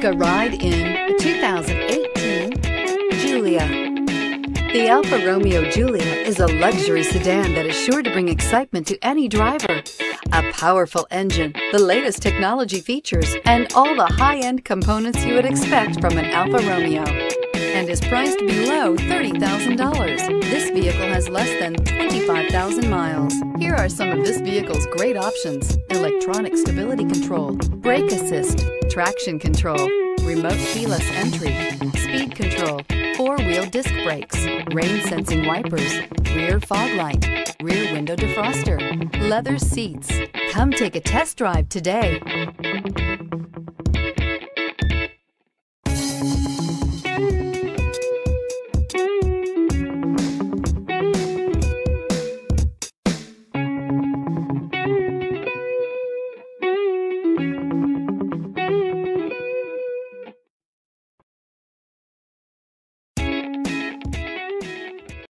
a ride in the 2018 Giulia. The Alfa Romeo Giulia is a luxury sedan that is sure to bring excitement to any driver. A powerful engine, the latest technology features, and all the high-end components you would expect from an Alfa Romeo, and is priced below $30,000. This vehicle has less than 25,000 miles. Here are some of this vehicle's great options: electronic stability control, brake assist, traction control, remote keyless entry, speed control, four-wheel disc brakes, rain-sensing wipers, rear fog light, rear window defroster, leather seats. Come take a test drive today.